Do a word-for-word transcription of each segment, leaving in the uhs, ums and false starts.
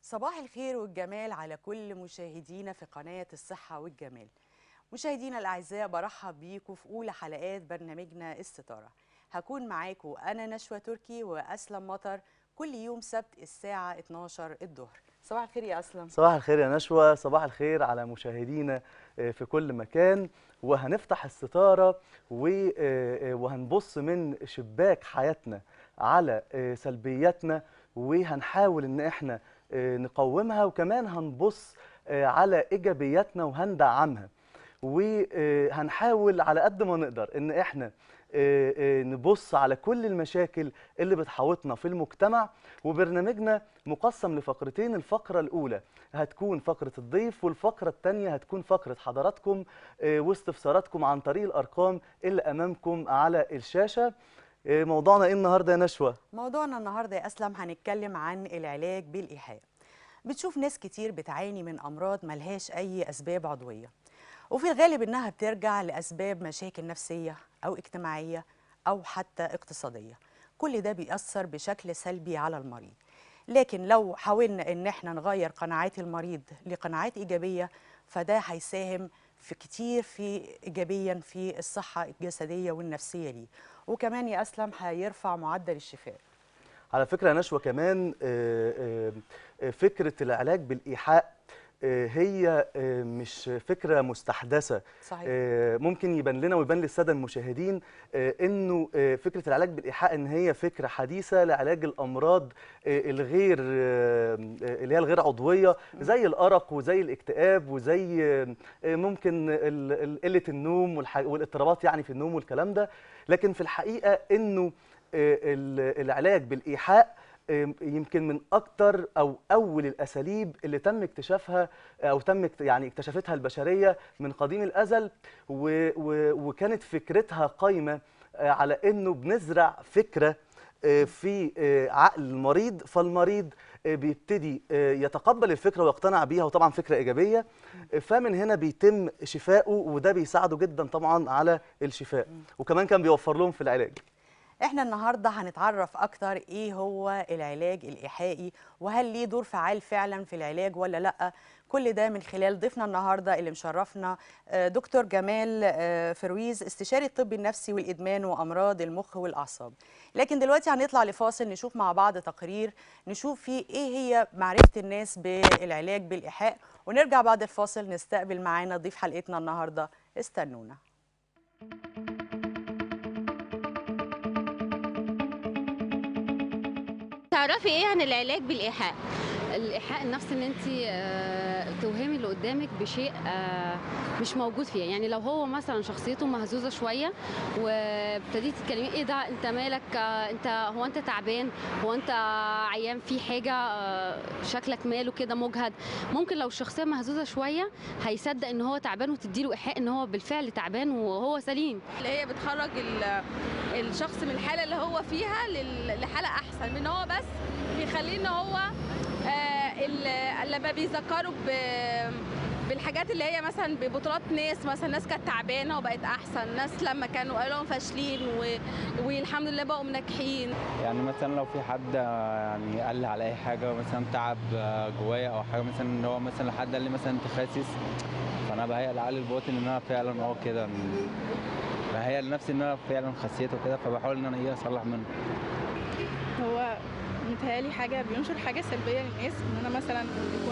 صباح الخير والجمال على كل مشاهدينا في قناة الصحة والجمال. مشاهدينا الأعزاء، برحب بيكم في أولى حلقات برنامجنا الستارة. هكون معاكم أنا نشوى تركي وأسلم مطر كل يوم سبت الساعة اتناشر الظهر. صباح الخير يا أسلم. صباح الخير يا نشوى، صباح الخير على مشاهدينا في كل مكان. وهنفتح الستارة وهنبص من شباك حياتنا على سلبياتنا، وهنحاول ان احنا نقومها، وكمان هنبص على ايجابياتنا وهندعمها، وهنحاول على قد ما نقدر ان احنا نبص على كل المشاكل اللي بتحاوطنا في المجتمع. وبرنامجنا مقسم لفقرتين، الفقرة الأولى هتكون فقرة الضيف، والفقرة الثانية هتكون فقرة حضراتكم واستفساراتكم عن طريق الأرقام اللي أمامكم على الشاشة. موضوعنا إيه النهاردة يا نشوى؟ موضوعنا النهاردة يا أسلم هنتكلم عن العلاج بالإيحاء. بتشوف ناس كتير بتعاني من أمراض ملهاش أي أسباب عضوية، وفي الغالب إنها بترجع لأسباب مشاكل نفسية أو اجتماعية أو حتى اقتصادية. كل ده بيأثر بشكل سلبي على المريض. لكن لو حاولنا إن احنا نغير قناعات المريض لقناعات إيجابية، فده هيساهم في كتير في إيجابيا في الصحة الجسدية والنفسية ليه، وكمان يا أسلم هيرفع معدل الشفاء. على فكرة يا نشوى كمان فكرة العلاج بالإيحاء هي مش فكرة مستحدثة. صحيح. ممكن يبان لنا ويبان للسادة المشاهدين انه فكرة العلاج بالإيحاء ان هي فكرة حديثة لعلاج الأمراض الغير اللي هي الغير عضوية، زي الأرق وزي الاكتئاب وزي ممكن قلة النوم والاضطرابات يعني في النوم والكلام ده. لكن في الحقيقة انه العلاج بالإيحاء يمكن من أكتر أو أول الأساليب اللي تم اكتشافها أو تم يعني اكتشفتها البشرية من قديم الأزل، وكانت فكرتها قايمة على إنه بنزرع فكرة في عقل المريض، فالمريض بيبتدي يتقبل الفكرة ويقتنع بيها، وطبعا فكرة إيجابية، فمن هنا بيتم شفائه، وده بيساعده جدا طبعا على الشفاء، وكمان كان بيوفر لهم في العلاج. احنا النهارده هنتعرف اكتر ايه هو العلاج الايحائي، وهل ليه دور فعال فعلا في العلاج ولا لا. كل ده من خلال ضيفنا النهارده اللي مشرفنا دكتور جمال فرويز، استشاري الطب النفسي والادمان وامراض المخ والاعصاب. لكن دلوقتي هنطلع لفاصل نشوف مع بعض تقرير نشوف فيه ايه هي معرفه الناس بالعلاج بالايحاء، ونرجع بعد الفاصل نستقبل معانا ضيف حلقتنا النهارده. استنونا. تعرفي ايه عن العلاج بالايحاء؟ الإيحاء النفسي ان انت توهمي اللي قدامك بشيء مش موجود فيه. يعني لو هو مثلا شخصيته مهزوزه شويه وابتديتي تتكلمي ايه ده، انت مالك، انت هو انت تعبان، هو انت عيان في حاجه، شكلك ماله كده مجهد، ممكن لو الشخصيه مهزوزه شويه هيصدق ان هو تعبان وتديله ايحاء ان هو بالفعل تعبان وهو سليم. اللي هي بتخرج الشخص من الحاله اللي هو فيها لحاله احسن، من هو بس بيخليه ان هو آه لما بيذكروا بالحاجات اللي هي مثلا ببطولات ناس، مثلا ناس كانت تعبانه وبقت احسن، ناس لما كانوا قالوا فاشلين والحمد لله بقوا ناجحين. يعني مثلا لو في حد يعني قال لي على اي حاجه، مثلا تعب جوايا او حاجه، مثلا ان هو مثلا حد قال لي مثلا انت خاسس، فانا بهيئ لعقلي الباطن ان انا فعلا اه كده، بهيئ لنفسي ان انا فعلا خسيته كده، فبحاول ان انا ايه اصلح منه. هو متهيألي حاجة بينشر حاجة سلبية للناس، ان انا مثلا يكون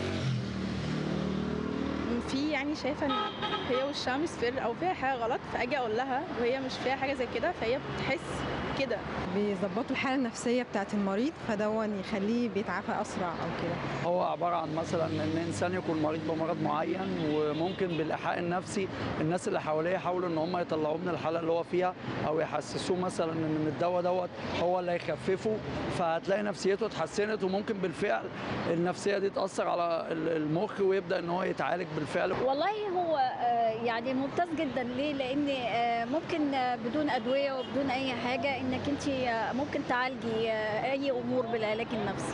في يعني شايفة ان هي وشها مصفر او فيها حاجة غلط، فاجي اقول لها وهي مش فيها حاجة زي كده، فهي بتحس كده. بيظبطوا الحالة النفسية بتاعة المريض، فدون يخليه بيتعافى أسرع أو كده. هو عبارة عن مثلا إن إنسان يكون مريض بمرض معين، وممكن بالإيحاء النفسي الناس اللي حواليه يحاولوا إن هم يطلعوه من الحالة اللي هو فيها، أو يحسسوه مثلا إن الدواء دوت هو اللي هيخففه، فهتلاقي نفسيته اتحسنت، وممكن بالفعل النفسية دي تأثر على المخ ويبدأ إن هو يتعالج بالفعل. والله هو يعني ممتاز جدا. ليه؟ لأن ممكن بدون أدوية وبدون أي حاجة إنك أنت ممكن تعالجي أي أمور بالعلاج النفسي.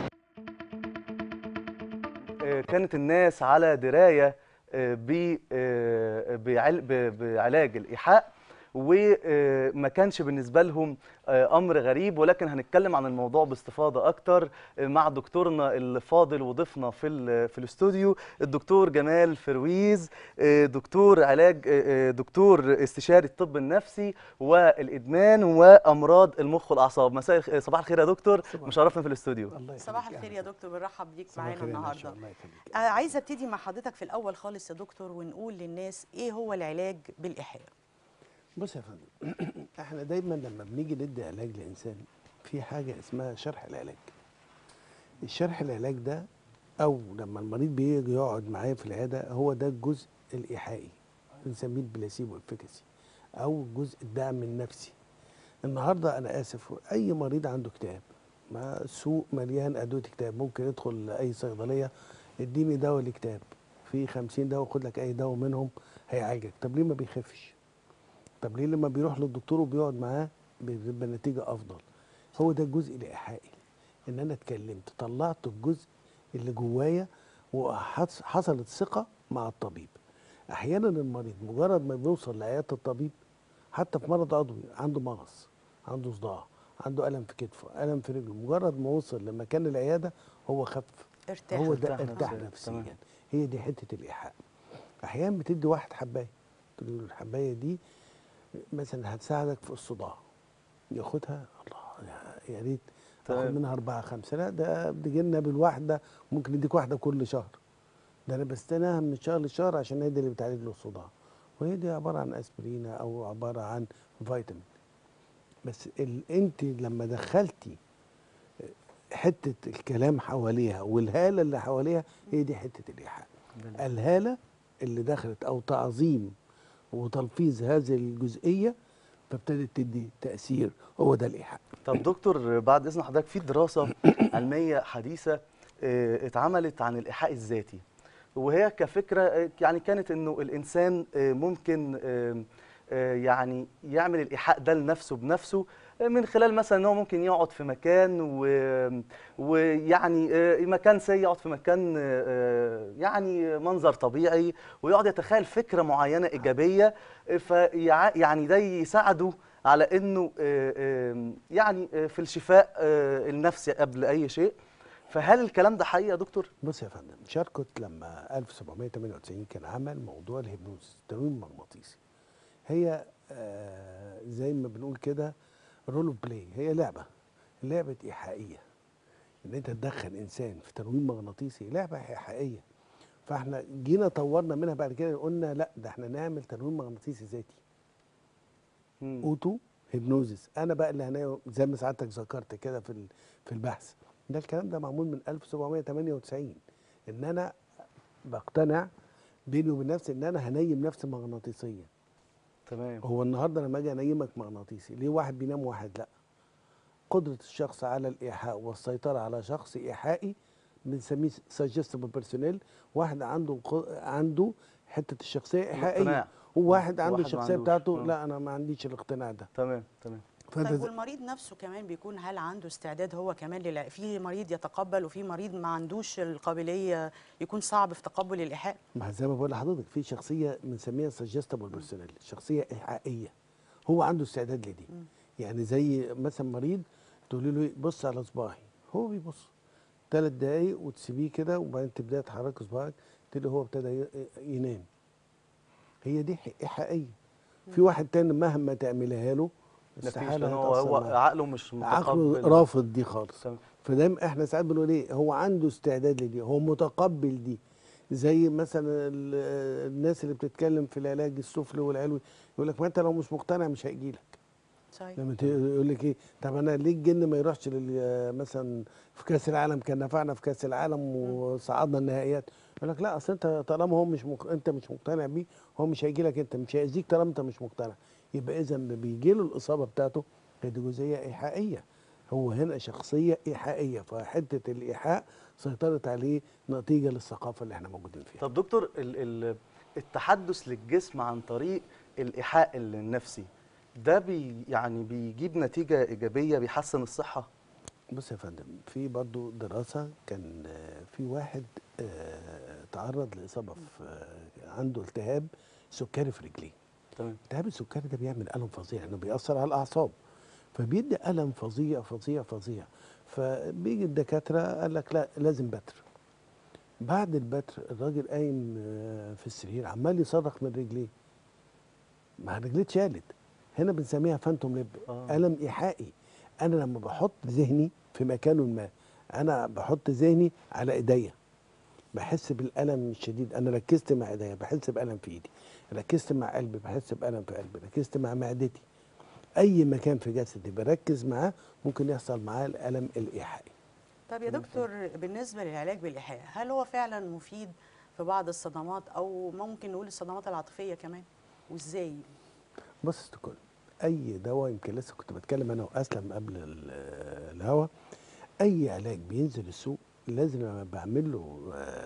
كانت الناس على دراية بعلاج الإيحاء، وما كانش بالنسبه لهم امر غريب، ولكن هنتكلم عن الموضوع باستفاضه اكتر مع دكتورنا الفاضل وضيفنا في في الاستوديو الدكتور جمال فرويز، دكتور علاج دكتور استشاري الطب النفسي والادمان وامراض المخ والاعصاب. مساء صباح الخير يا دكتور، مشرفنا في الاستوديو. صباح الخير يا دكتور، بنرحب بيك معانا النهارده. الله يخليك. عايزه ابتدي مع حضرتك في الاول خالص يا دكتور ونقول للناس ايه هو العلاج بالايحاء. بص يا فندم، احنا دايما لما بنيجي ندي علاج لانسان في حاجه اسمها شرح العلاج. الشرح العلاج ده او لما المريض بيجي يقعد معايا في العياده هو ده الجزء الايحائي، بنسميه البلاسيبو افيكاسي او جزء الدعم النفسي. النهارده انا اسف، اي مريض عنده اكتئاب، ما السوق مليان ادويه اكتئاب، ممكن يدخل اي صيدليه اديني دواء الاكتئاب، في خمسين دواء خد لك اي دواء منهم هيعالجك. طب ليه ما بيخفش؟ طب ليه لما بيروح للدكتور وبيقعد معاه بيبقى النتيجه افضل؟ هو ده الجزء الايحائي، ان انا اتكلمت طلعت الجزء اللي جوايا وحصلت ثقه مع الطبيب. احيانا المريض مجرد ما بيوصل لعياده الطبيب حتى في مرض عضوي، عنده مغص، عنده صداع، عنده الم في كتفه، الم في رجله، مجرد ما وصل لمكان العياده هو خف، ارتاح، هو ده ارتاح ارتاح نفسياً. نفسيا. تمام. هي دي حته الايحاء. احيانا بتدي واحد حبايه تقول له الحبايه دي مثلا هتساعدك في الصداع، ياخدها الله يا ريت تاخد منها اربعه خمسه، لا ده بتجي لنا بالواحده، ممكن نديك واحده كل شهر، ده انا بستناها من شهر لشهر عشان هي دي اللي بتعالج له الصداع، وهي دي عباره عن اسبرين او عباره عن فيتامين. بس ال... انت لما دخلتي حته الكلام حواليها والهاله اللي حواليها، هي دي حته الايحاء. الهاله اللي دخلت او تعظيم وتلفيظ هذه الجزئيه فابتدت تدي تاثير، هو ده الايحاء. طب دكتور بعد اذن حضرتك، في دراسه علميه حديثه اه اتعملت عن الايحاء الذاتي، وهي كفكره يعني كانت انه الانسان اه ممكن اه يعني يعمل الايحاء ده لنفسه بنفسه من خلال مثلا ان هو ممكن يقعد في مكان ويعني مكان سي يقعد في مكان يعني منظر طبيعي ويقعد يتخيل فكره معينه ايجابيه، فيعني ده يساعده على انه يعني في الشفاء النفسي قبل اي شيء. فهل الكلام ده حقيقي يا دكتور؟ بص يا فندم، شاركوت لما ألف وسبعمائة وثمانية وتسعين كان عمل موضوع الهيبنوز، التنويم المغناطيسي. هي آه زي ما بنقول كده رول بلاي، هي لعبه لعبه ايحائيه، ان انت تدخل انسان في تنويم مغناطيسي، لعبه ايحائيه. فاحنا جينا طورنا منها بعد كده، قلنا لا ده احنا نعمل تنويم مغناطيسي ذاتي، اوتو هيبنوزيس. انا بقى اللي هنا زي ما سعادتك ذكرت كده في في البحث ده، الكلام ده معمول من ألف وسبعمائة وثمانية وتسعين، ان انا بقتنع بيني وبين نفسي ان انا هنيم نفسي مغناطيسيا. تمام. هو النهارده لما اجي انيمك مغناطيسي، ليه واحد بينام وواحد لا؟ قدره الشخص على الايحاء والسيطره على شخص ايحائي بنسميه سجستبل بيرسونيل. واحد عنده عنده حته الشخصيه ايحائيه، وواحد عنده الشخصيه بتاعته لا انا ما عنديش الاقتناع ده. تمام تمام. طيب والمريض نفسه كمان بيكون هل عنده استعداد هو كمان للع... في مريض يتقبل وفي مريض ما عندوش القابليه، يكون صعب في تقبل الايحاء؟ ما زي ما بقول لحضرتك في شخصيه بنسميها سجستبل بيرسونيل، شخصيه ايحائيه هو عنده استعداد لدي. م. يعني زي مثلا مريض تقولي له بص على صباعي، هو بيبص ثلاث دقايق وتسيبيه كده وبعدين تبداي تحركي صباعك تلاقي هو ابتدى ينام. هي دي ايحائيه. في واحد تاني مهما تعمليها له استحاله، هو هو عقله مش متقبل، عقله رافض دي خالص. فدايما احنا ساعات بنقول ايه، هو عنده استعداد لدي، هو متقبل دي. زي مثلا الناس اللي بتتكلم في العلاج السفلي والعلوي يقول لك ما انت لو مش مقتنع مش هيجي لك. صحيح. لما يقول لك ايه، طب انا ليه الجن ما يروحش مثلا في كاس العالم، كان نفعنا في كاس العالم وصعدنا النهائيات. يقول لك لا اصل انت طالما هو مش مق... انت مش مقتنع بيه هو مش هيجي لك، انت مش هيأذيك طالما انت مش مقتنع. يبقى اذا اللي بيجي له الاصابه بتاعته هي دي جزئيه ايحائيه، هو هنا شخصيه ايحائيه، فحته الايحاء سيطرت عليه نتيجه للثقافه اللي احنا موجودين فيها. طب دكتور ال ال التحدث للجسم عن طريق الايحاء النفسي ده بي يعني بيجيب نتيجه ايجابيه، بيحسن الصحه؟ بص يا فندم، في برضو دراسه كان في واحد تعرض لاصابه في عنده التهاب سكري في رجليه، تمام. التهاب السكري ده بيعمل الم فظيع لانه بيأثر على الاعصاب، فبيدي الم فظيع فظيع فظيع. فبيجي الدكاتره قال لك لا لازم بتر. بعد البتر الراجل قايم آه، في السرير عمال يصرخ من رجليه، ما رجليه اتشالت. هنا بنسميها فانتوم ليب، آه. الم ايحائي. انا لما بحط ذهني في مكان ما، انا بحط ذهني على ايديا بحس بالالم الشديد. انا ركزت مع ايديا بحس بالم في ايدي، ركزت مع قلبي بحس بالم في قلبي، ركزت مع معدتي، اي مكان في جسدي بركز معاه ممكن يحصل معاه الالم الايحائي. طب يا دكتور، بالنسبة للعلاج بالإيحاء هل هو فعلا مفيد في بعض الصدمات أو ممكن نقول الصدمات العاطفية كمان، وإزاي؟ بص يا دكتور، اي دواء، يمكن لسه كنت بتكلم انا واسلم قبل ال- الهوا، اي علاج بينزل السوق لازم لما بعمل له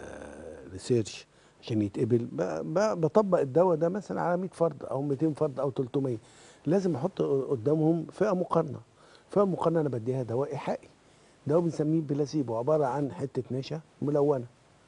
ريسيرش عشان يتقبل، ب- ب- بطبق الدواء ده مثلا على مية فرد او ميتين فرد او تلتمية، لازم احط قدامهم فئه مقارنه. فئه مقارنه انا بديها دواء ايحائي، دواء بنسميه بلاسيبو، عباره عن حته نشا ملونه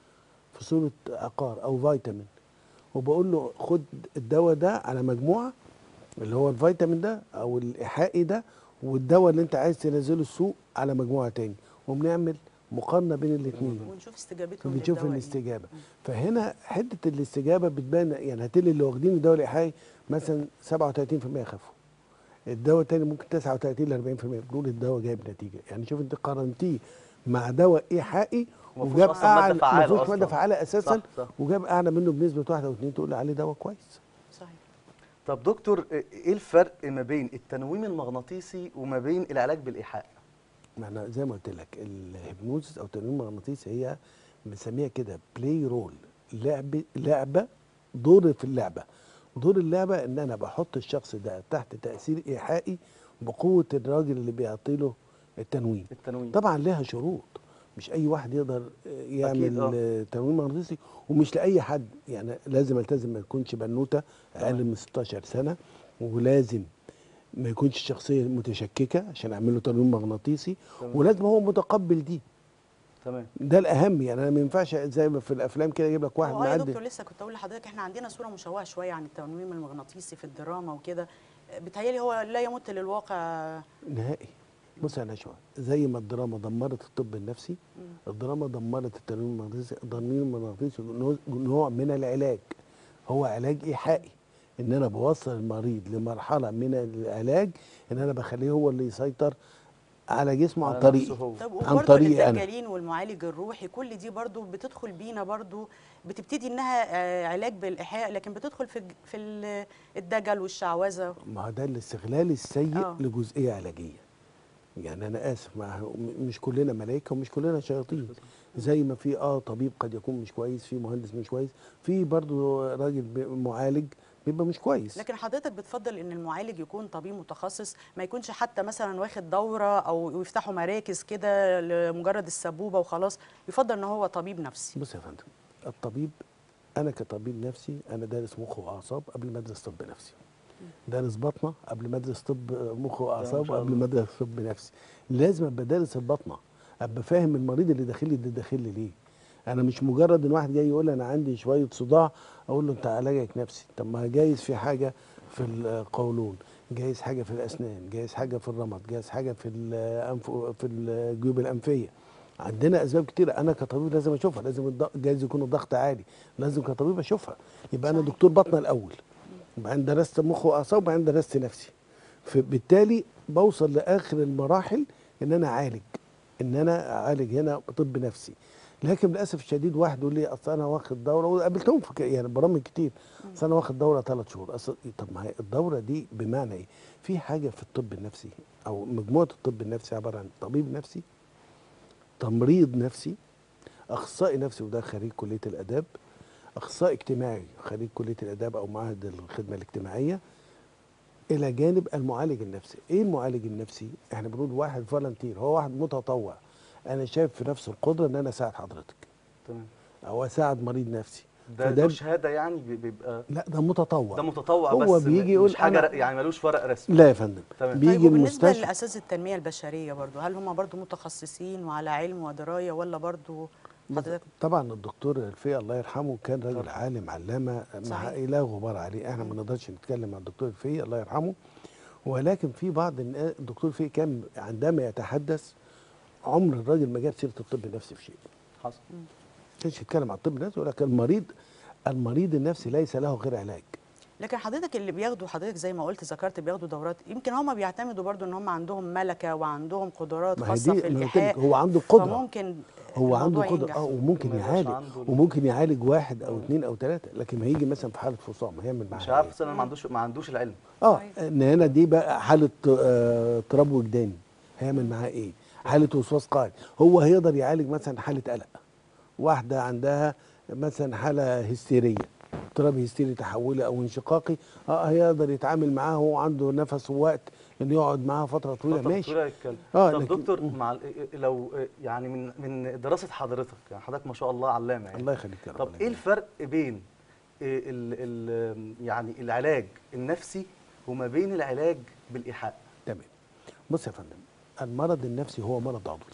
في صوره عقار او فيتامين، وبقول له خد الدواء ده على مجموعه اللي هو الفيتامين ده او الايحائي ده، والدواء اللي انت عايز تنزله السوق على مجموعه تاني، وبنعمل مقارنه بين الاثنين ونشوف استجابتهم بنشوف للدواء إيه. الاستجابه. فهنا حته الاستجابه بتبان، يعني هتلاقي اللي واخدين الدواء الايحائي مثلا سبعة وتلاتين في المية خفوا، الدواء التاني ممكن تسعة وتلاتين ل أربعين في المية، بنقول الدواء جايب نتيجه. يعني شوف انت قارنتيه مع دواء ايحائي ومفهوش وجاب أصلاً مادة اعلى، فعالة مفهوش ماده أصلاً. فعاله اساسا، صح صح. وجاب اعلى منه بنسبه واحد او اتنين، تقول عليه دواء كويس. صحيح. طب دكتور، ايه الفرق ما بين التنويم المغناطيسي وما بين العلاج بالايحاء؟ ما انا زي ما قلت لك الهيبنوزس او التنويم المغناطيسي هي بنسميها كده بلاي رول، لعبه لعبه دور في اللعبه. دور اللعبه ان انا بحط الشخص ده تحت تاثير ايحائي بقوه الراجل اللي بيعطي له التنويم. التنويم طبعا لها شروط، مش اي واحد يقدر يعمل آه. تنويم مغناطيسي، ومش لاي حد. يعني لازم التزم ما يكونش بنوته اقل من ستاشر سنه، ولازم ما يكونش شخصيه متشككه عشان اعمل له تنويم مغناطيسي، تمام. ولازم هو متقبل دي. تمام. ده الاهم. يعني انا ما ينفعش زي ما في الافلام كده اجيب لك واحد اه يا معدي. دكتور، لسه كنت اقول لحضرتك احنا عندنا صوره مشوهه شويه عن التنويم المغناطيسي في الدراما وكده، بتهيألي هو لا يمت للواقع نهائي. بص يا نشوى، زي ما الدراما دمرت الطب النفسي، الدراما دمرت التنويم المغناطيسي. التنويم المغناطيسي نوع من العلاج، هو علاج ايحائي، ان انا بوصل المريض لمرحله من العلاج ان انا بخليه هو اللي يسيطر على جسمه عن طريقي. طب عن وبرضه طريقي انا. الدجالين والمعالج الروحي كل دي برضه بتدخل بينا، برضه بتبتدي انها آه، علاج بالايحاء، لكن بتدخل في الج- في ال- الدجل والشعوذه. ما هو ده الاستغلال السيء آه. لجزئيه علاجيه. يعني انا اسف، مع مش كلنا ملائكه ومش كلنا شياطين. زي ما في اه طبيب قد يكون مش كويس، في مهندس مش كويس، في برضه راجل ب- معالج بيبقى مش كويس. لكن حضرتك بتفضل ان المعالج يكون طبيب متخصص، ما يكونش حتى مثلا واخد دوره او يفتحوا مراكز كده لمجرد السبوبه وخلاص، يفضل ان هو طبيب نفسي. بص يا فندم، الطبيب، انا كطبيب نفسي انا دارس مخ واعصاب قبل ما ادرس طب نفسي، دارس بطنه قبل ما ادرس طب مخ واعصاب شاء قبل الله. ما ادرس طب نفسي. لازم ابقى دارس البطنه، ابقى فاهم المريض اللي داخل لي ده داخل لي ليه. انا مش مجرد ان واحد جاي يقول لي انا عندي شويه صداع اقول له انت علاجك نفسي. طب ما جايز في حاجه في القولون، جايز حاجه في الاسنان، جايز حاجه في الرمد، جايز حاجه في الانف، في الجيوب الانفيه. عندنا اسباب كتيره انا كطبيب لازم اشوفها. لازم الضغط، جايز يكون الضغط عالي، لازم كطبيب اشوفها. يبقى انا صحيح. دكتور بطنه الاول، وبعدين درست مخ واعصاب، وبعدين درست نفسي. فبالتالي بوصل لاخر المراحل ان انا اعالج، ان انا اعالج هنا طب نفسي. لكن للاسف الشديد واحد يقول لي اصل انا واخد دوره، وقابلتهم في ك- يعني برامج كتير، اصل انا واخد دوره ثلاث شهور. اصل طب ما هي الدوره دي بمعنى ايه؟ في حاجه في الطب النفسي او مجموعه الطب النفسي عباره عن طبيب نفسي، تمريض نفسي، اخصائي نفسي وده خريج كليه الاداب، اخصائي اجتماعي خريج كليه الاداب او معهد الخدمه الاجتماعيه، الى جانب المعالج النفسي. ايه المعالج النفسي؟ احنا بنقول واحد فولنتير، هو واحد متطوع، انا شايف في نفس القدره ان انا اساعد حضرتك تمام. او اساعد مريض نفسي. ده فده له شهاده يعني بي- بيبقى لا ده متطوع. ده متطوع، هو بس بيجي م- يقول مش حاجه أنا- ر- يعني ملوش ورق رسمي. لا يا فندم، تمام. بيجي طيب وبالنسبه المستشفى. لاساتذه التنميه البشريه برضو، هل هم برضو متخصصين وعلى علم ودرايه ولا برضو حضرتك طبعا الدكتور الفقي الله يرحمه كان راجل عالم علامه مع لا غبار عليه، احنا ما نقدرش نتكلم عن الدكتور الفقي الله يرحمه، ولكن في بعض الناس الدكتور الفقي كان عندما يتحدث عمر الراجل ما جاب سيره الطب النفسي في شيء. حصل. ما كانش يتكلم عن الطب النفسي، ولكن المريض المريض النفسي ليس له غير علاج. لكن حضرتك اللي بياخدوا حضرتك زي ما قلت ذكرت بياخدوا دورات، يمكن هم بيعتمدوا برضو ان هم عندهم ملكه وعندهم قدرات خاصه في الايحاء، هو عنده قدره، فممكن هو عنده قدره اه وممكن يعالج وممكن يعالج واحد او اثنين او ثلاثه، لكن ما هيجي مثلا في حاله فصام هيعمل معاه مش عارف مثلا ما عندوش ما عندوش العلم. اه ان هنا دي بقى حاله آه اضطراب وجداني هيعمل معاه ايه؟ حاله وسواس قهري، هو هيقدر يعالج مثلا حاله قلق، واحده عندها مثلا حاله هستيريه اضطراب هستيري تحولي او انشقاقي، اه هيقدر يتعامل معاه وهو عنده نفس ووقت انه يقعد معاه فتره طويله فترة ماشي. طويلة يتكلم. اه طب لكن دكتور مع لو يعني من من دراسه حضرتك، يعني حضرتك ما شاء الله علامه يعني. الله يخليك يا رب. طب ايه الفرق بين ال ال يعني العلاج النفسي وما بين العلاج بالايحاء؟ تمام. بص يا فندم، المرض النفسي هو مرض عضوي.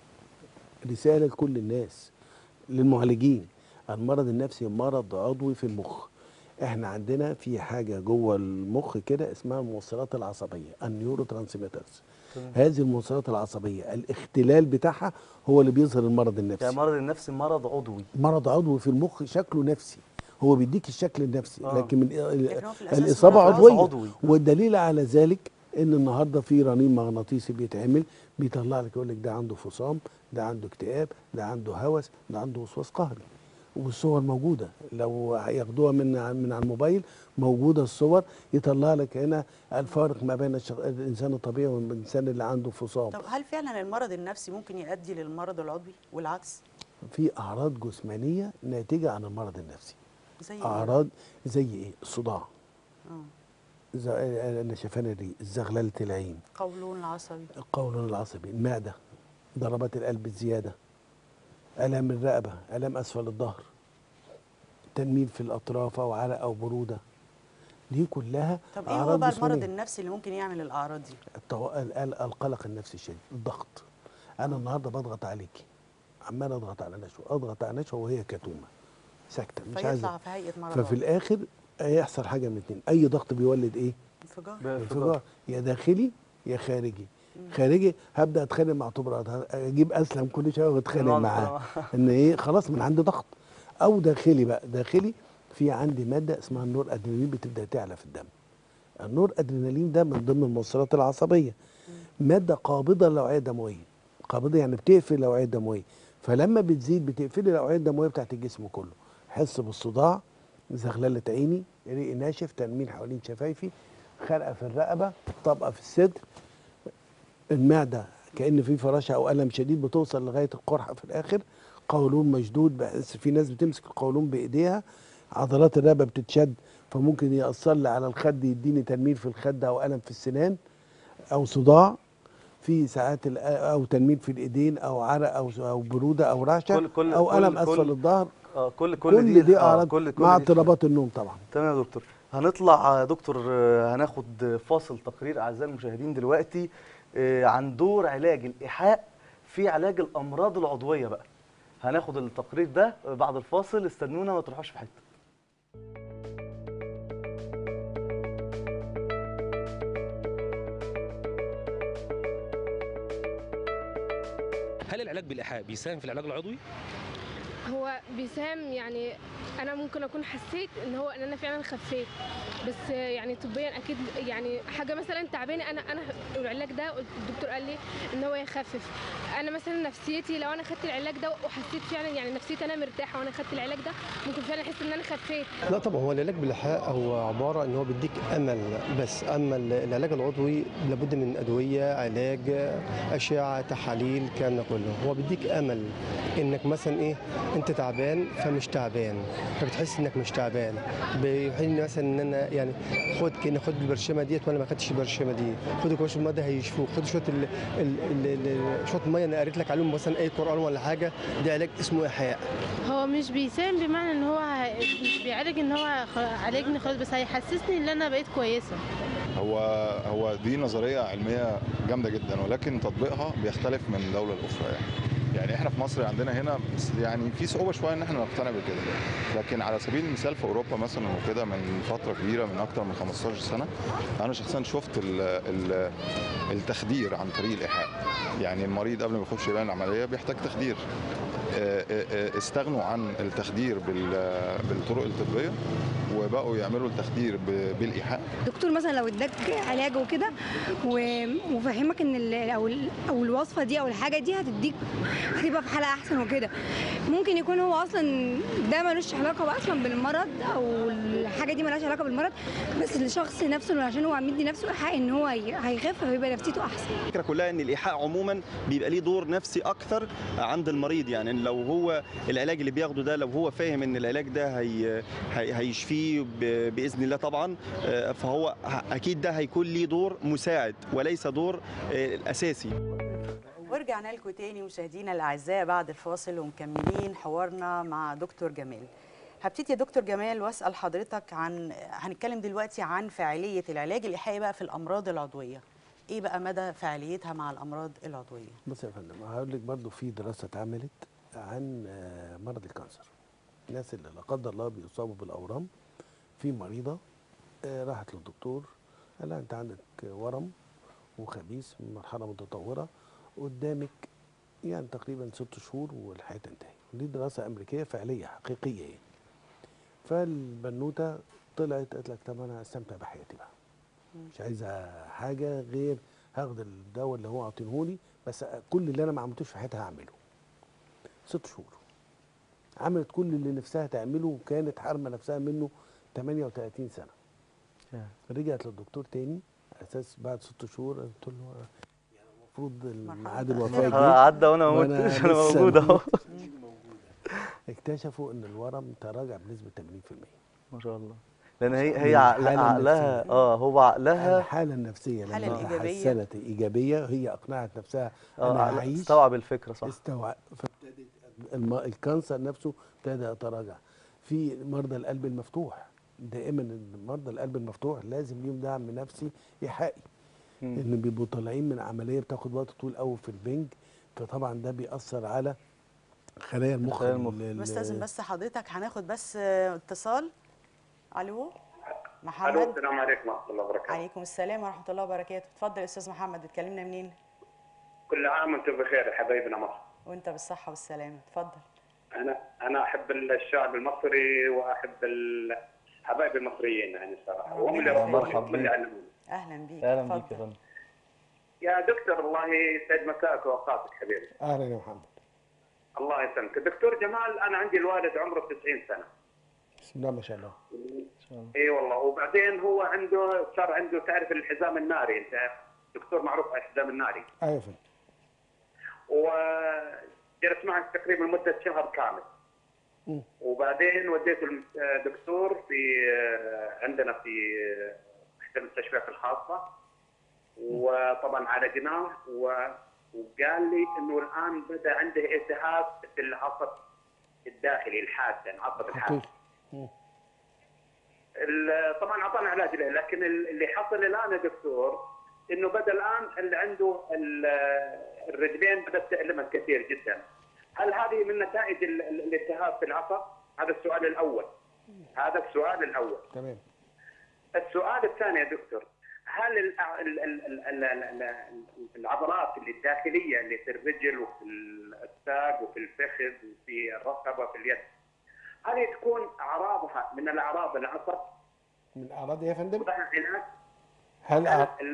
رساله لكل الناس للمعالجين، المرض النفسي مرض عضوي في المخ. احنا عندنا في حاجه جوه المخ كده اسمها الموصلات العصبيه، النيورو ترانسميترز. هذه الموصلات العصبيه الاختلال بتاعها هو اللي بيظهر المرض النفسي. يعني المرض النفسي مرض عضوي. مرض عضوي في المخ شكله نفسي، هو بيديك الشكل النفسي آه. لكن من لكن الاصابه عضويه. عضوي. والدليل على ذلك ان النهارده في رنين مغناطيسي بيتعمل بيطلع لك يقول لك ده عنده فصام، ده عنده اكتئاب، ده عنده هوس، ده عنده وسواس قهري. والصور موجوده لو ياخدوها من من على الموبايل موجوده الصور، يطلع لك هنا الفارق ما بين الانسان الطبيعي والانسان اللي عنده فصام. طب هل فعلا المرض النفسي ممكن يؤدي للمرض العضوي والعكس؟ في اعراض جسمانيه ناتجه عن المرض النفسي. زي اعراض زي ايه؟ الصداع، اه النشفان الريق، زغلله العين، القولون العصبي، القولون العصبي، المعده، ضربات القلب الزياده، الام الرقبه، الام اسفل الظهر، تنميل في الاطراف او عرق او بروده. دي كلها طب ايه هو بقى المرض النفسي اللي ممكن يعمل الاعراض دي؟ التو... القلق النفسي الشديد، الضغط. انا النهارده بضغط عليكي، عمال اضغط على نشوى، اضغط على نشوى وهي كتومه ساكته مش عايزه، فيطلع في هيئه مرض. ففي الاخر هيحصل حاجه من اتنين، اي ضغط بيولد ايه؟ انفجار. انفجار، يا داخلي يا خارجي. خارجي هبدا اتخانق مع طبرات، اجيب اسلم كل شويه واتخانق معاه ان ايه خلاص من عندي ضغط. او داخلي بقى، داخلي في عندي ماده اسمها النور ادرينالين بتبدا تعلى في الدم. النور ادرينالين ده من ضمن الموصلات العصبيه، ماده قابضه للاوعيه الدمويه. قابضه يعني بتقفل الاوعيه الدمويه، فلما بتزيد بتقفل الاوعيه الدمويه بتاعت الجسم كله. احس بالصداع، زغلله عيني، ريقي ناشف، تنميل حوالين شفايفي، خرقه في الرقبه، طبقه في الصدر، المعده كأن في فراشه او الم شديد بتوصل لغايه القرحه في الاخر، قولون مشدود، بحس في ناس بتمسك القولون بايديها، عضلات الرقبه بتتشد فممكن ياثر لي على الخد، يديني تنميل في الخد او الم في السنان او صداع، في ساعات او تنميل في الايدين او عرق او او بروده او رعشه كل كل او الم اسفل الظهر. اه كل كل, كل دي, دي اعراض كل كل مع اضطرابات النوم طبعا. تمام يا دكتور. هنطلع يا دكتور، هناخد فاصل تقرير اعزائي المشاهدين دلوقتي عن دور علاج الايحاء في علاج الامراض العضويه بقى. هناخد التقرير ده بعد الفاصل، استنونا ما تروحوش في حته. هل العلاج بالايحاء بيساهم في العلاج العضوي؟ هو بيساهم، يعني انا ممكن اكون حسيت ان هو ان انا فعلا خفيت، بس يعني طبيا اكيد يعني حاجه مثلا تعبانه، انا انا العلاج ده الدكتور قال لي ان هو يخفف. انا مثلا نفسيتي لو انا خدت العلاج ده وحسيت فعلا يعني نفسيتي انا مرتاحه وانا خدت العلاج ده ممكن فعلا احس ان انا خفيت. لا طبعا هو العلاج بالايحاء هو عباره ان هو بيديك امل بس، اما العلاج العضوي لابد من ادويه، علاج، اشعه، تحاليل، الكلام ده كله. هو بيديك امل انك مثلا ايه انت تعبان فمش تعبان، فبتحس انك مش تعبان، بيحيلني مثلا ان انا يعني خد كده خد البرشامه ديت وانا ما خدتش البرشامه دي، خد كوبايه الميه ده هيشفوك، خد شويه ال ال ال شويه الميه انا قريت لك عليهم مثلا اي قران ولا حاجه، ده علاج اسمه ايحاء. هو مش بيساهم بمعنى ان هو مش بيعالج ان هو عالجني خالص، بس هيحسسني ان انا بقيت كويسه. هو هو دي نظريه علميه جامده جدا، ولكن تطبيقها بيختلف من دوله لاخرى يعني. يعني احنا في مصر عندنا هنا يعني في صعوبه شويه ان احنا نقتنع بكده، لكن على سبيل المثال في اوروبا مثلا وكده من فتره كبيره من اكتر من خمستاشر سنه انا شخصيا شفت ال ال التخدير عن طريق الايحاء. يعني المريض قبل ما يخش يعمل العمليه بيحتاج تخدير، استغنوا عن التخدير بالطرق الطبيه وبقوا يعملوا التخدير بالايحاء. دكتور مثلا لو اداك علاج وكده وفهمك ان او او الوصفه دي او الحاجه دي هتديك هتبقى في حاله احسن وكده، ممكن يكون هو اصلا ده ملوش علاقه اصلا بالمرض او الحاجه دي ملهاش علاقه بالمرض، بس الشخص نفسه عشان هو مدي نفسه ايحاء ان هو هيخف فيبقى نفسيته احسن. الفكره كلها ان الايحاء عموما بيبقى ليه دور نفسي اكثر عند المريض، يعني لو هو العلاج اللي بياخده ده لو هو فاهم ان العلاج ده هي هيشفيه باذن الله طبعا، فهو اكيد ده هيكون ليه دور مساعد وليس دور اساسي. ورجعنا لكم تاني مشاهدينا الاعزاء بعد الفاصل ومكملين حوارنا مع دكتور جمال. هبتدي يا دكتور جمال واسال حضرتك عن هنتكلم دلوقتي عن فاعليه العلاج الايحائي بقى في الامراض العضويه. ايه بقى مدى فاعليتها مع الامراض العضويه؟ بص يا فندم هقول لك برضه في دراسه اتعملت عن مرض الكانسر. الناس اللي لا قدر الله بيصابوا بالاورام، في مريضه راحت للدكتور قال لها انت عندك ورم وخبيث من مرحله متطوره قدامك يعني تقريبا ست شهور والحياه تنتهي. دي دراسه امريكيه فعليه حقيقيه يعني. فالبنوته طلعت قالت لك طب انا استمتع بحياتي بقى، مش عايزه حاجه غير هاخد الدواء اللي هو عاطينهولي، بس كل اللي انا ما عملتوش في حياتها هعمله. ست شهور عملت كل اللي نفسها تعمله وكانت حارمه نفسها منه ثمانية وثلاثين سنه. رجعت للدكتور تاني على اساس بعد ست شهور قلت له يعني المفروض ميعاد الوفاه جه عدى وانا ما متش انا موجود اهو. اكتشفوا ان الورم تراجع بنسبه ثمانين في المية. ما شاء الله. لان هي هي عقلها, عقلها اه هو عقلها الحاله النفسيه الحاله الايجابيه حسنت ايجابيه هي اقنعت نفسها انا هعيش، استوعب الفكره صح، استوعب فابتدت الكانسر نفسه ابتدى يتراجع. في مرضى القلب المفتوح دائما مرضى القلب المفتوح لازم ليهم دعم نفسي ايحائي، ان بيبقوا طالعين من عمليه بتاخد وقت طويل قوي في البنج، فطبعا ده بيأثر على خلايا المخ. بستاذن بس حضرتك هناخد بس اتصال. الو محمد. الو السلام عليكم ورحمه الله وبركاته. عليكم السلام ورحمه الله وبركاته. اتفضل يا استاذ محمد، بتكلمنا منين؟ كل عام وانتم بخير يا حبايبنا مصر. وانت بالصحه والسلامه. اتفضل. انا انا احب الشعب المصري واحب حبايب المصريين يعني الصراحه، وهم اللي مرحبا اللي علموني. اهلا بيك. اهلا بيك يا فندم. يا دكتور الله يسعد مساك واوقاتك حبيبي. اهلا يا محمد. الله يسلمك. دكتور جمال انا عندي الوالد عمره تسعين سنه. بسم الله ما شاء الله. اي والله، وبعدين هو عنده صار عنده تعرف الحزام الناري، انت دكتور معروف على الحزام الناري. ايوه فندم. وجلس معي تقريبا مده شهر كامل. م. وبعدين وديته الدكتور في عندنا في احدى المستشفيات الخاصه، وطبعا عالجناه وقال لي انه الان بدا عنده التهاب في العصب الداخلي الحاد، العصب الحاد. طبعا اعطانا علاج له، لكن اللي حصل الان يا دكتور انه بدا الان اللي عنده الرجلين بدات تألمه كثير جدا. هل هذه من نتائج الالتهاب في العصب؟ هذا السؤال الاول. هذا السؤال الاول. تمام. السؤال الثاني يا دكتور، هل العضلات اللي الداخليه اللي في الرجل وفي الساق وفي الفخذ وفي الرقبه وفي اليد، هل تكون اعراضها من الاعراض العصب؟ من الاعراض يا فندم؟ لها علاج؟ هل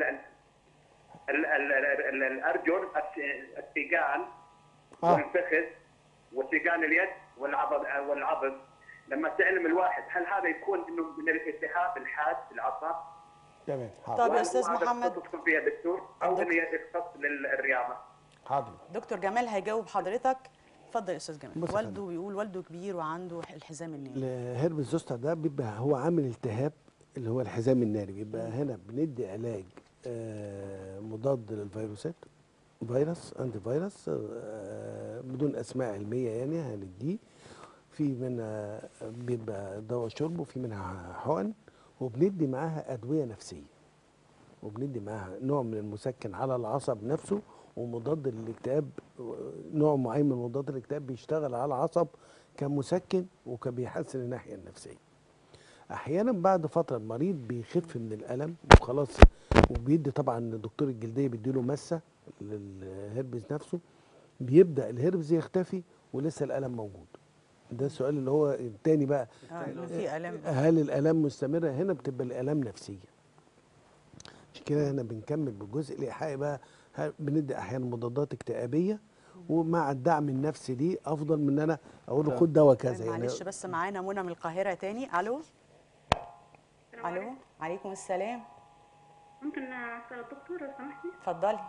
الارجل السيقان والفخذ وسيقان اليد والعضد والعضد لما تعلم الواحد هل هذا يكون انه من الالتهاب الحاد في العصب؟ تمام. طيب يا استاذ محمد تدخل فيها دكتور او انه يختص للرياضه. حاضر. دكتور جمال هيجاوب حضرتك. اتفضل يا استاذ جمال. والده بيقول والده كبير وعنده الحزام الناري. الهربس زوستر ده بيبقى هو عامل التهاب اللي هو الحزام الناري، بيبقى هنا بندي علاج مضاد للفيروسات، فيروس انتي فيروس بدون اسماء علميه يعني هنديه. في منها بيبقى دواء شرب وفي منها حقن، وبندي معاها ادويه نفسيه. وبندي معاها نوع من المسكن على العصب نفسه ومضاد للاكتئاب، نوع معين من مضاد الاكتئاب بيشتغل على العصب كمسكن وكبيحسن الناحيه النفسيه. احيانا بعد فتره المريض بيخف من الالم وخلاص، وبيدي طبعا دكتور الجلديه بيديله مسه للهربز نفسه، بيبدا الهربز يختفي ولسه الالم موجود. ده السؤال اللي هو التاني بقى، آه في الام، هل الالام مستمره؟ هنا بتبقى الالام نفسيه. عشان كده هنا بنكمل بالجزء الايحائي بقى، بندي احيانا مضادات اكتئابيه ومع الدعم النفسي دي افضل من ان انا اقول له خد دواء كذا. يعني معلش بس معانا منى من القاهره تاني. الو الو عليكم السلام. ممكن اسال الدكتور لو سمحتي؟ اتفضلي.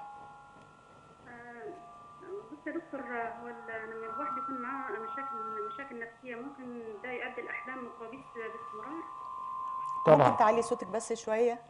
بصي يا دكتور، هو لما الواحد يكون معاه مشاكل مشاكل نفسيه ممكن ده يؤدي الاحلام وكوابيس باستمرار؟ طبعا. ممكن تعلي صوتك بس شويه؟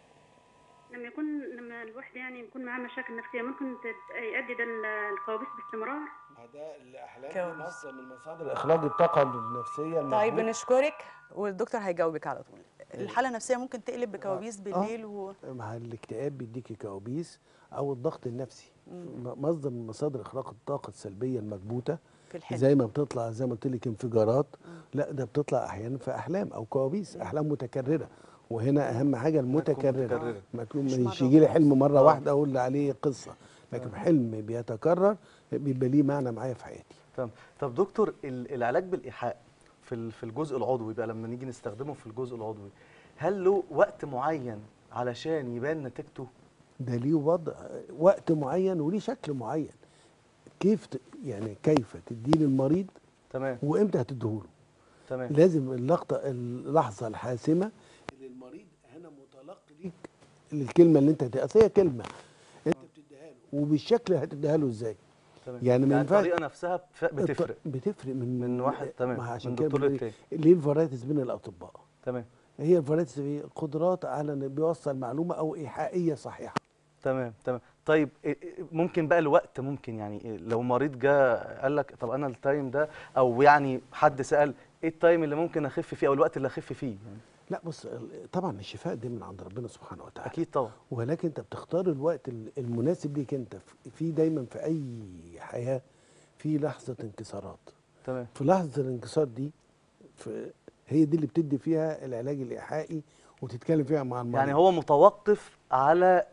لما يكون لما الواحد يعني يكون معاه مشاكل نفسيه ممكن يؤدي ده الكوابيس باستمرار؟ ده الاحلام مصدر من مصادر اخراج الطاقه النفسيه المهمة. طيب بنشكرك والدكتور هيجاوبك على طول. الحاله النفسيه ممكن تقلب بكوابيس بالليل و... مع الاكتئاب بيديكي كوابيس او الضغط النفسي. مم. مصدر من مصادر اخراج الطاقه السلبيه المكبوته في الحلم، زي ما بتطلع زي ما قلت لك انفجارات. مم. لا ده بتطلع احيانا في احلام او كوابيس. مم. احلام متكرره، وهنا اهم حاجه المتكرره. ما تكون مش يجي لي حلم مره أوه. واحده اقول عليه قصه، لكن أوه. حلم بيتكرر بيبقى ليه معنى معايا في حياتي. تمام. طب دكتور، العلاج بالايحاء في في الجزء العضوي بقى لما نيجي نستخدمه في الجزء العضوي، هل له وقت معين علشان يبان نتيجته؟ ده ليه وضع وقت معين وليه شكل معين. كيف ت... يعني كيف تديه للمريض، تمام، وامتى هتديهوله. تمام. لازم اللقطه اللحظه الحاسمه اللي المريض هنا متلقي ليك للكلمه اللي انت هتديها. هي كلمه انت بتديها له وبالشكل هتديها له ازاي. تمام. يعني, يعني الطريقه نفسها بتفرق بتفرق من من واحد، تمام، عشان من دكتور للتاني. ليه الفرايتيز بين الاطباء؟ تمام. هي الفرايتيز ايه؟ قدرات على ان بيوصل معلومه او ايحائيه صحيحه. تمام تمام. طيب ممكن بقى الوقت، ممكن يعني لو مريض جه قال لك طب انا التايم ده، او يعني حد سال ايه التايم اللي ممكن اخف فيه او الوقت اللي اخف فيه يعني؟ لا بص، طبعا الشفاء ده من عند ربنا سبحانه وتعالى. اكيد طبعا. ولكن انت بتختار الوقت المناسب ليك انت. في دايما في اي حياه في لحظه انكسارات. تمام. في لحظه الانكسار دي في هي دي اللي بتدي فيها العلاج الايحائي وتتكلم فيها مع المريض. يعني هو متوقف على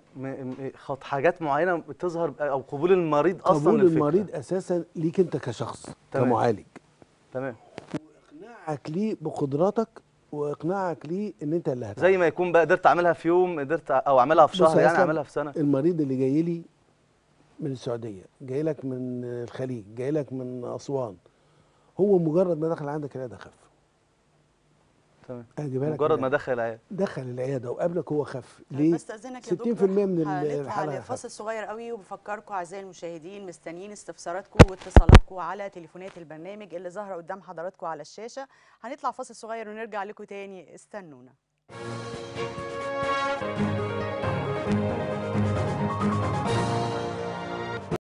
حاجات معينه بتظهر او قبول المريض اصلا قبول للفكرة. المريض اساسا ليك انت كشخص. تمام. كمعالج. تمام. واقناعك ليه بقدراتك واقناعك ليه ان انت اللي هتعمل. زي ما يكون بقى قدرت اعملها في يوم، قدرت او اعملها في شهر، يعني اعملها في سنه. المريض اللي جاي لي من السعوديه، جاي لك من الخليج، جاي لك من اسوان، هو مجرد ما دخل عندك العياده خف. تمام. مجرد ما دخل العياده دخل العياده وقابلك هو خف. ليه؟ بستأذنك يا دكتور، ستين في المية من هنطلع الحاله لفاصل صغير قوي، وبفكركم اعزائي المشاهدين مستنيين استفساراتكم واتصالاتكم على تليفونات البرنامج اللي ظاهره قدام حضراتكم على الشاشه. هنطلع فاصل صغير ونرجع لكم تاني، استنونا.